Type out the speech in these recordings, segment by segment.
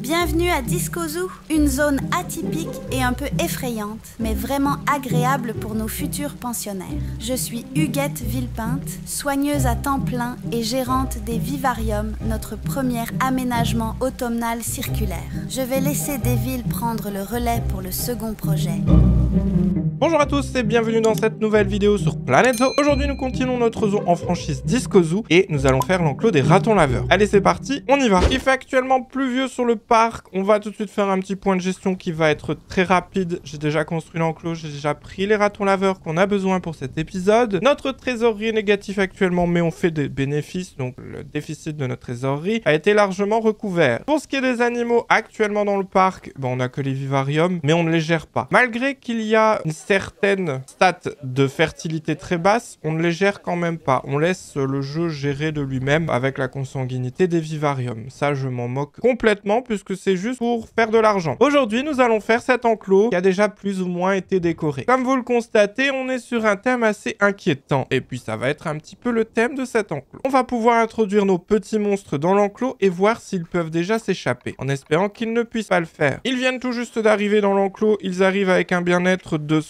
Bienvenue à Disco Zoo, une zone atypique et un peu effrayante, mais vraiment agréable pour nos futurs pensionnaires. Je suis Huguette Villepinte, soigneuse à temps plein et gérante des Vivariums, notre premier aménagement automnal circulaire. Je vais laisser Deville prendre le relais pour le second projet. Bonjour à tous et bienvenue dans cette nouvelle vidéo sur Planet Zoo. Aujourd'hui nous continuons notre zoo en franchise Disco Zoo et nous allons faire l'enclos des ratons laveurs. Allez c'est parti, on y va. Il fait actuellement pluvieux sur le parc, on va tout de suite faire un petit point de gestion qui va être très rapide. J'ai déjà construit l'enclos, j'ai déjà pris les ratons laveurs qu'on a besoin pour cet épisode. Notre trésorerie est négatif actuellement mais on fait des bénéfices, donc le déficit de notre trésorerie a été largement recouvert. Pour ce qui est des animaux actuellement dans le parc, on n'a que les vivariums mais on ne les gère pas. Malgré qu'il y a une certaines stats de fertilité très basses, on ne les gère quand même pas. On laisse le jeu gérer de lui-même avec la consanguinité des vivariums. Ça, je m'en moque complètement puisque c'est juste pour faire de l'argent. Aujourd'hui, nous allons faire cet enclos qui a déjà plus ou moins été décoré. Comme vous le constatez, on est sur un thème assez inquiétant. Et puis, ça va être un petit peu le thème de cet enclos. On va pouvoir introduire nos petits monstres dans l'enclos et voir s'ils peuvent déjà s'échapper, en espérant qu'ils ne puissent pas le faire. Ils viennent tout juste d'arriver dans l'enclos. Ils arrivent avec un bien-être de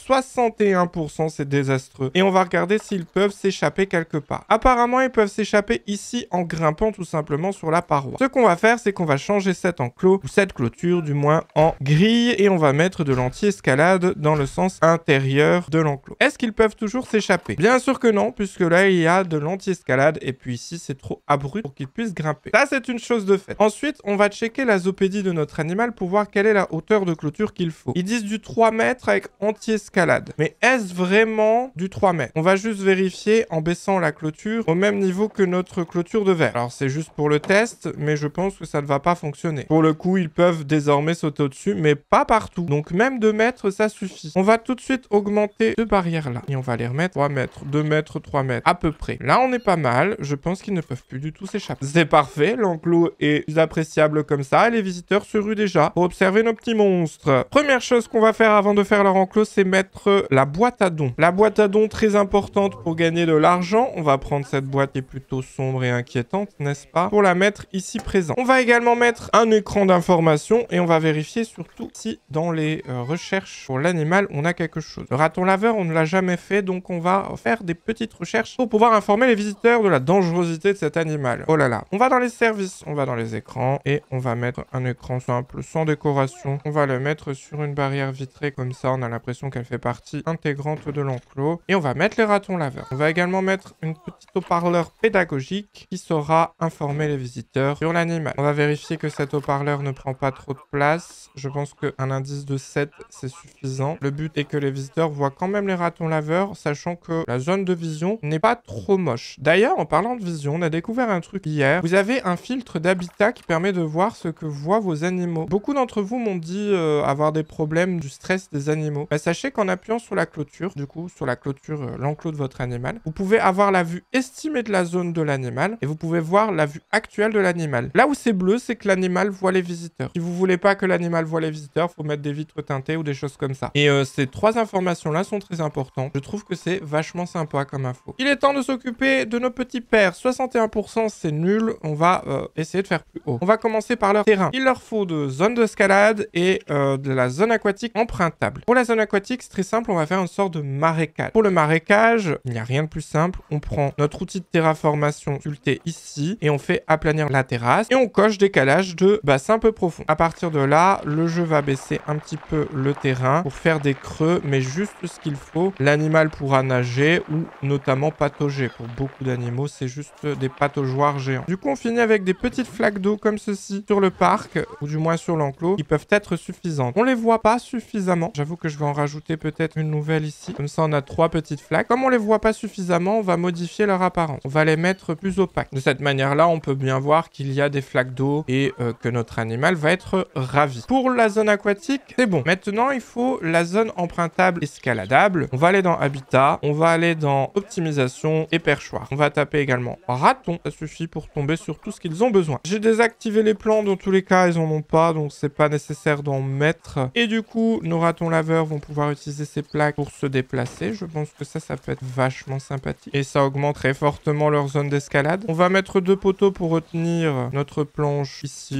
61%, c'est désastreux. Et on va regarder s'ils peuvent s'échapper quelque part. Apparemment, ils peuvent s'échapper ici en grimpant tout simplement sur la paroi. Ce qu'on va faire, c'est qu'on va changer cet enclos, ou cette clôture du moins, en grille et on va mettre de l'anti-escalade dans le sens intérieur de l'enclos. Est-ce qu'ils peuvent toujours s'échapper? Bien sûr que non, puisque là, il y a de l'anti-escalade et puis ici, c'est trop abrupt pour qu'ils puissent grimper. Ça, c'est une chose de fait. Ensuite, on va checker la zoopédie de notre animal pour voir quelle est la hauteur de clôture qu'il faut. Ils disent du 3 mètres avec anti-escalade. Mais est-ce vraiment du 3 mètres? On va juste vérifier en baissant la clôture au même niveau que notre clôture de verre. Alors c'est juste pour le test, mais je pense que ça ne va pas fonctionner. Pour le coup, ils peuvent désormais sauter au-dessus, mais pas partout. Donc même 2 mètres, ça suffit. On va tout de suite augmenter deux barrières là. Et on va les remettre 3 mètres, 2 mètres, 3 mètres, à peu près. Là, on est pas mal. Je pense qu'ils ne peuvent plus du tout s'échapper. C'est parfait. L'enclos est plus appréciable comme ça. Et les visiteurs se ruent déjà pour observer nos petits monstres. Première chose qu'on va faire avant de faire leur enclos, c'est mettre la boîte à dons. La boîte à dons très importante pour gagner de l'argent. On va prendre cette boîte qui est plutôt sombre et inquiétante, n'est-ce pas? Pour la mettre ici présent. On va également mettre un écran d'information et on va vérifier surtout si dans les recherches pour l'animal, on a quelque chose. Le raton laveur, on ne l'a jamais fait, donc on va faire des petites recherches pour pouvoir informer les visiteurs de la dangerosité de cet animal. Oh là là. On va dans les services, on va dans les écrans et on va mettre un écran simple sans décoration. On va le mettre sur une barrière vitrée comme ça, on a l'impression qu'elle fait partie intégrante de l'enclos. Et on va mettre les ratons laveurs. On va également mettre une petite haut-parleur pédagogique qui saura informer les visiteurs sur l'animal. On va vérifier que cet haut-parleur ne prend pas trop de place. Je pense qu'un indice de 7, c'est suffisant. Le but est que les visiteurs voient quand même les ratons laveurs, sachant que la zone de vision n'est pas trop moche. D'ailleurs, en parlant de vision, on a découvert un truc hier. Vous avez un filtre d'habitat qui permet de voir ce que voient vos animaux. Beaucoup d'entre vous m'ont dit avoir des problèmes du stress des animaux. Sachez qu'en appuyant sur la clôture, du coup, sur la clôture, l'enclos de votre animal, vous pouvez avoir la vue estimée de la zone de l'animal et vous pouvez voir la vue actuelle de l'animal. Là où c'est bleu, c'est que l'animal voit les visiteurs. Si vous voulez pas que l'animal voit les visiteurs, faut mettre des vitres teintées ou des choses comme ça. Et ces trois informations-là sont très importantes. Je trouve que c'est vachement sympa comme info. Il est temps de s'occuper de nos petits pères. 61%, c'est nul. On va essayer de faire plus haut. On va commencer par leur terrain. Il leur faut de zones d'escalade et de la zone aquatique empruntable. Pour la zone aquatique, c'est très simple, on va faire une sorte de marécage. Pour le marécage, il n'y a rien de plus simple. On prend notre outil de terraformation sculpté ici et on fait aplanir la terrasse et on coche décalage de bassin peu profond. À partir de là, le jeu va baisser un petit peu le terrain pour faire des creux, mais juste ce qu'il faut. L'animal pourra nager ou notamment patauger. Pour beaucoup d'animaux, c'est juste des pataugeoires géants. Du coup, on finit avec des petites flaques d'eau comme ceci sur le parc, ou du moins sur l'enclos, qui peuvent être suffisantes. On les voit pas suffisamment. J'avoue que je vais en rajouter peut-être une nouvelle ici. Comme ça, on a 3 petites flaques. Comme on les voit pas suffisamment, on va modifier leur apparence. On va les mettre plus opaques. De cette manière-là, on peut bien voir qu'il y a des flaques d'eau et que notre animal va être ravi. Pour la zone aquatique, c'est bon. Maintenant, il faut la zone empruntable escaladable. On va aller dans Habitat. On va aller dans Optimisation et Perchoir. On va taper également Raton. Ça suffit pour tomber sur tout ce qu'ils ont besoin. J'ai désactivé les plans. Dans tous les cas, ils en ont pas. Donc, c'est pas nécessaire d'en mettre. Et du coup, nos ratons laveurs vont pouvoir utiliser ces plaques pour se déplacer. Je pense que ça peut être vachement sympathique. Et ça augmente très fortement leur zone d'escalade. On va mettre 2 poteaux pour retenir notre planche ici. On le met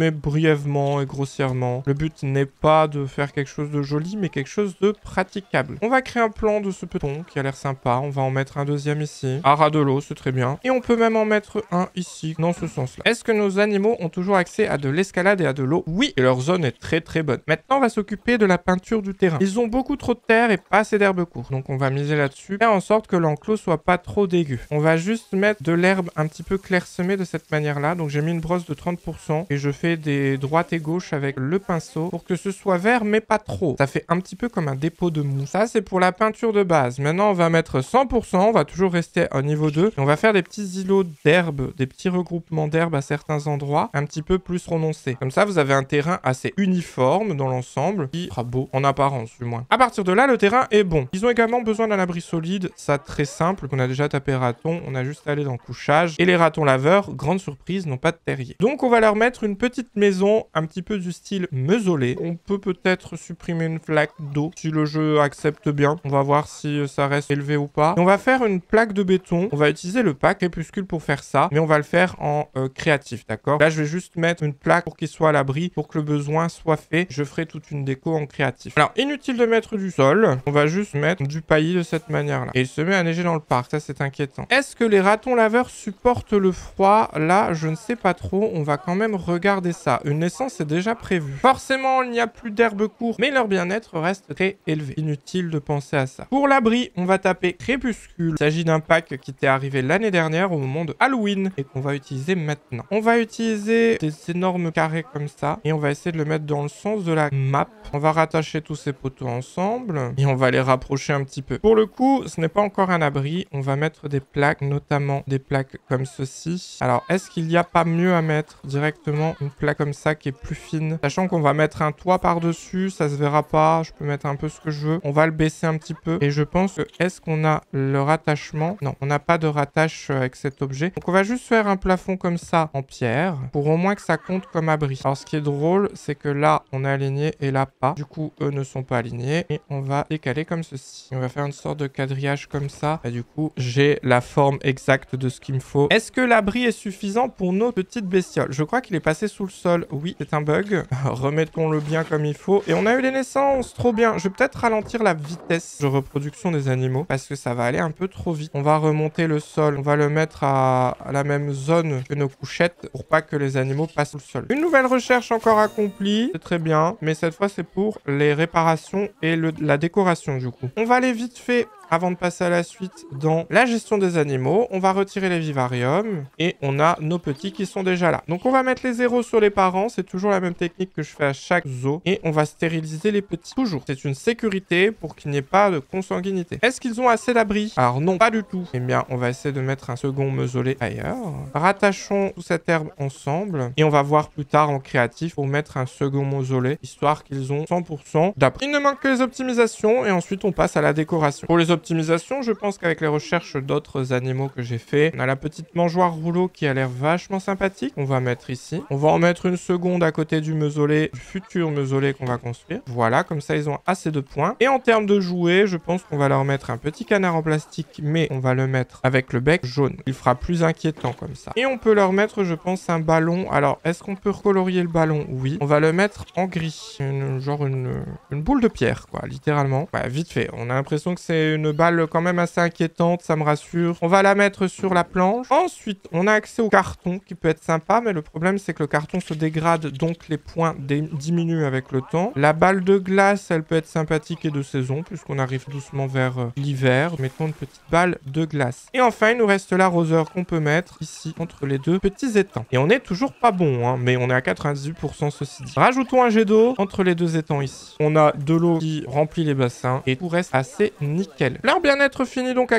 résumer brièvement et grossièrement, le but n'est pas de faire quelque chose de joli, mais quelque chose de praticable. On va créer un plan de ce peloton qui a l'air sympa. On va en mettre un deuxième ici. À ras de l'eau, c'est très bien. Et on peut même en mettre un ici, dans ce sens-là. Est-ce que nos animaux ont toujours accès à de l'escalade et à de l'eau? Oui, et leur zone est très très bonne. Maintenant, on va s'occuper de la peinture du terrain. Ils ont beaucoup trop de terre et pas assez d'herbe courte. Donc on va miser là-dessus. Faire en sorte que l'enclos soit pas trop dégueu. On va juste mettre de l'herbe un petit peu clairsemée de cette manière-là. Donc j'ai mis une brosse de 30% et je fais des droites et gauches avec le pinceau pour que ce soit vert mais pas trop. Ça fait un petit peu comme un dépôt de mousse. Ça c'est pour la peinture de base. Maintenant on va mettre 100%. On va toujours rester au niveau 2. Et on va faire des petits îlots d'herbe, des petits regroupements d'herbe à certains endroits un petit peu plus renoncés. Comme ça vous avez un terrain assez uniforme dans l'ensemble qui sera beau en apparence du moins. À partir de là le terrain est bon. Ils ont également besoin d'un abri solide. Ça très simple qu'on a déjà tapé raton. On a juste à aller dans couchage. Et les ratons laveurs, grande surprise, n'ont pas de terrier. Donc on va leur mettre une petite maison un petit peu du style mausolée. On peut peut-être supprimer une flaque d'eau si le jeu accepte bien. On va voir si ça reste élevé ou pas. Et on va faire une plaque de béton. On va utiliser le pack Crépuscule pour faire ça, mais on va le faire en créatif, d'accord? Là je vais juste mettre une plaque pour qu'il soit à l'abri, pour que le besoin soit fait. Je ferai toute une déco en créatif. Alors inutile de mettre du sol. On va juste mettre du paillis de cette manière-là. Et il se met à neiger dans le parc. Ça c'est inquiétant. Est-ce que les ratons laveurs supportent le froid? Là je ne sais pas trop. On va quand même regarder ça. Une naissance est déjà prévue. Forcément il n'y a plus d'herbe courte, mais leur bien-être reste très élevé. Inutile de penser à ça. Pour l'abri, on va taper Crépuscule. Il s'agit d'un pack qui était arrivé l'année dernière au moment de Halloween et qu'on va utiliser maintenant. On va utiliser des énormes carrés comme ça et on va essayer de le mettre dans le sens de la map. On va rattacher tous ces poteaux ensemble et on va les rapprocher un petit peu. Pour le coup, ce n'est pas encore un abri. On va mettre des plaques, notamment des plaques comme ceci. Alors, est-ce qu'il n'y a pas mieux à mettre directement une plaque comme ça qui est plus fine? Sachant qu'on va mettre un toit par-dessus, ça se verra pas. Je peux mettre un peu ce que je veux. On va le baisser un petit peu et je pense que est-ce qu'on a le rattachement? Non, on n'a pas de rattache avec cet objet. Donc on va juste faire un plafond comme ça en pierre pour au moins que ça compte comme abri. Alors ce qui est drôle, c'est que là on est aligné et là pas. Du coup eux ne sont pas alignés et on va décaler comme ceci. On va faire une sorte de quadrillage comme ça. Et du coup j'ai la forme exacte de ce qu'il me faut. Est-ce que l'abri est suffisant pour nos petites bestioles? Je crois qu'il est passé sous le sol. Oui, c'est un bug. Remettons-le bien comme il faut. Et on a eu les naissances. Trop bien. Je vais peut-être ralentir la vitesse de reproduction des animaux parce que ça va aller un peu trop vite. On va remonter le sol. On va le mettre à la même zone que nos couchettes pour pas que les animaux passent sous le sol. Une nouvelle recherche encore accomplie. C'est très bien. Mais cette fois, c'est pour les réparations et la décoration du coup. On va aller vite fait avant de passer à la suite dans la gestion des animaux. On va retirer les vivariums et on a nos petits qui sont déjà là. Donc on va mettre les zéros sur les parents. C'est toujours la même technique que je fais à chaque zoo. Et on va stériliser les petits. Toujours. C'est une sécurité pour qu'il n'y ait pas de consanguinité. Est-ce qu'ils ont assez d'abri? Alors non, pas du tout. Eh bien, on va essayer de mettre un second mausolée ailleurs. Rattachons toute cette herbe ensemble. Et on va voir plus tard en créatif pour mettre un second mausolée, histoire qu'ils ont 100% d'abri. Il ne manque que les optimisations et ensuite on passe à la décoration. Pour les optimisation, je pense qu'avec les recherches d'autres animaux que j'ai fait, on a la petite mangeoire rouleau qui a l'air vachement sympathique. On va mettre ici. On va en mettre une seconde à côté du mausolée, du futur mausolée qu'on va construire. Voilà, comme ça ils ont assez de points. Et en termes de jouets, je pense qu'on va leur mettre un petit canard en plastique, mais on va le mettre avec le bec jaune. Il fera plus inquiétant comme ça. Et on peut leur mettre, je pense, un ballon. Alors, est-ce qu'on peut recolorier le ballon? Oui. On va le mettre en gris. Genre une boule de pierre, quoi, littéralement. Ouais, vite fait. On a l'impression que c'est une balle quand même assez inquiétante, ça me rassure. On va la mettre sur la planche. Ensuite, on a accès au carton qui peut être sympa, mais le problème c'est que le carton se dégrade, donc les points diminuent avec le temps. La balle de glace, elle peut être sympathique et de saison, puisqu'on arrive doucement vers l'hiver. Mettons une petite balle de glace. Et enfin, il nous reste l'arroseur qu'on peut mettre ici, entre les deux petits étangs. Et on est toujours pas bon, hein, mais on est à 98% ceci dit. Rajoutons un jet d'eau entre les deux étangs ici. On a de l'eau qui remplit les bassins et tout reste assez nickel. Leur bien-être finit donc à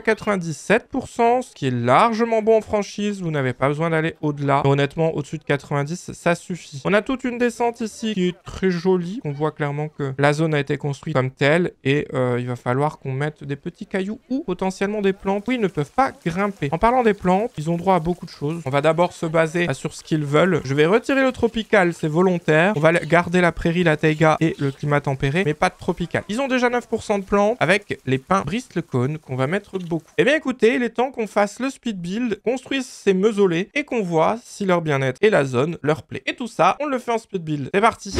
97%, ce qui est largement bon en franchise. Vous n'avez pas besoin d'aller au-delà. Honnêtement, au-dessus de 90, ça suffit. On a toute une descente ici qui est très jolie. On voit clairement que la zone a été construite comme telle et il va falloir qu'on mette des petits cailloux ou potentiellement des plantes où ils ne peuvent pas grimper. En parlant des plantes, ils ont droit à beaucoup de choses. On va d'abord se baser sur ce qu'ils veulent. Je vais retirer le tropical, c'est volontaire. On va garder la prairie, la taïga et le climat tempéré, mais pas de tropical. Ils ont déjà 9% de plantes avec les pins brise Bristlecone qu'on va mettre beaucoup. Eh bien écoutez, il est temps qu'on fasse le speed build, construise ces mausolées et qu'on voit si leur bien-être et la zone leur plaît. Et tout ça, on le fait en speed build. C'est parti!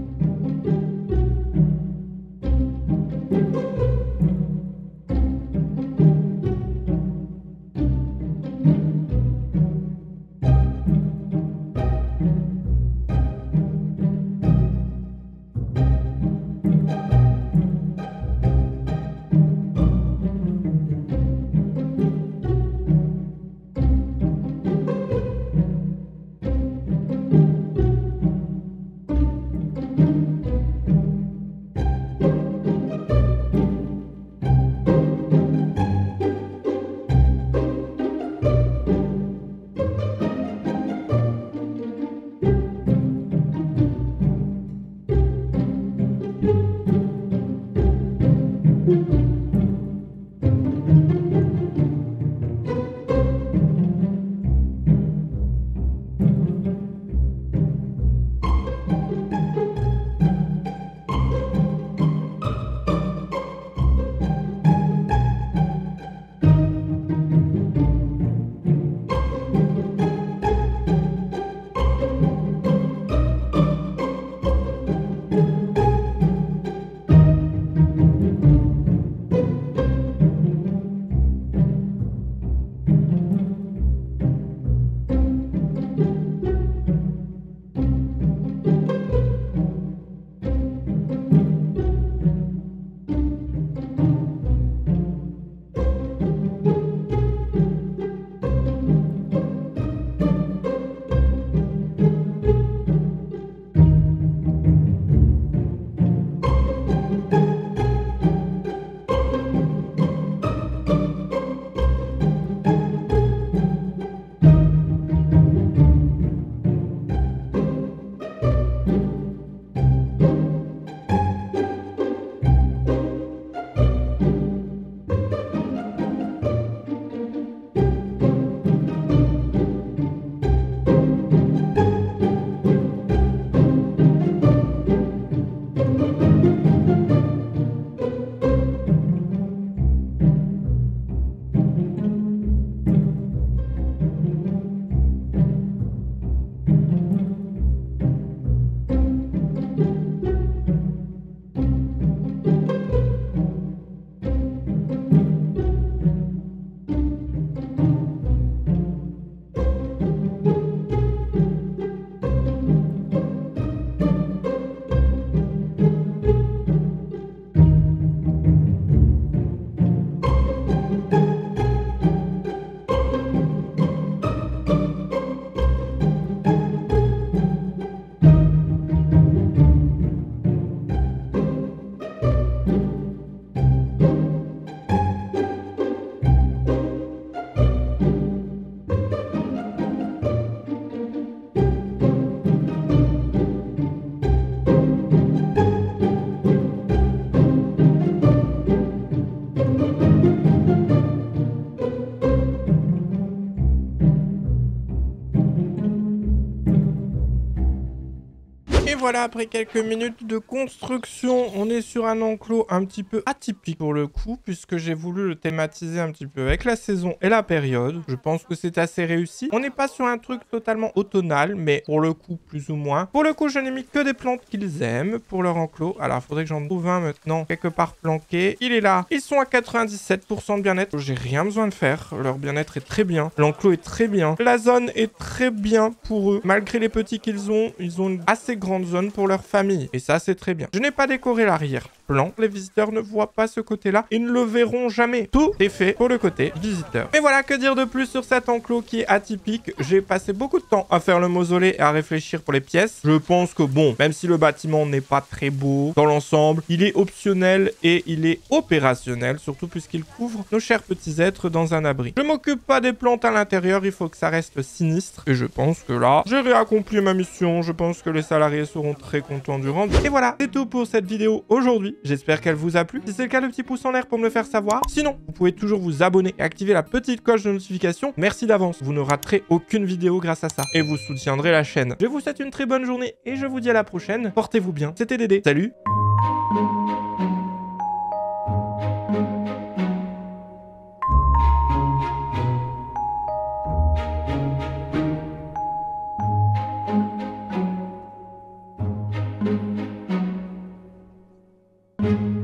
voilà, après quelques minutes de construction, on est sur un enclos un petit peu atypique pour le coup, puisque j'ai voulu le thématiser un petit peu avec la saison et la période. Je pense que c'est assez réussi. On n'est pas sur un truc totalement automnal, mais pour le coup, plus ou moins. Pour le coup, je n'ai mis que des plantes qu'ils aiment pour leur enclos. Alors, il faudrait que j'en trouve un maintenant, quelque part planqué. Il est là. Ils sont à 97% de bien-être. J'ai rien besoin de faire. Leur bien-être est très bien. L'enclos est très bien. La zone est très bien pour eux. Malgré les petits qu'ils ont, ils ont une assez grande zone pour leur famille. Et ça, c'est très bien. Je n'ai pas décoré l'arrière-plan. Les visiteurs ne voient pas ce côté-là. Ils ne le verront jamais. Tout est fait pour le côté visiteur. Mais voilà, que dire de plus sur cet enclos qui est atypique. J'ai passé beaucoup de temps à faire le mausolée et à réfléchir pour les pièces. Je pense que bon, même si le bâtiment n'est pas très beau dans l'ensemble, il est optionnel et il est opérationnel, surtout puisqu'il couvre nos chers petits êtres dans un abri. Je m'occupe pas des plantes à l'intérieur, il faut que ça reste sinistre. Et je pense que là, j'ai réaccompli ma mission. Je pense que les salariés seront très contents du rendu. Et voilà, c'est tout pour cette vidéo aujourd'hui. J'espère qu'elle vous a plu. Si c'est le cas, le petit pouce en l'air pour me le faire savoir. Sinon, vous pouvez toujours vous abonner et activer la petite cloche de notification. Merci d'avance, vous ne raterez aucune vidéo grâce à ça. Et vous soutiendrez la chaîne. Je vous souhaite une très bonne journée et je vous dis à la prochaine. Portez-vous bien. C'était Dédé. Salut! Ciao.